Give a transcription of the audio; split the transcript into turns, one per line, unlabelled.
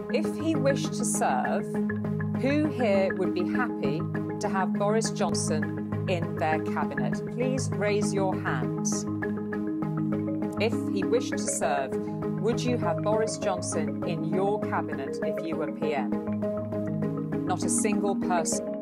If he wished to serve, who here would be happy to have Boris Johnson in their cabinet? Please raise your hands. If he wished to serve, would you have Boris Johnson in your cabinet if you were PM? Not a single person.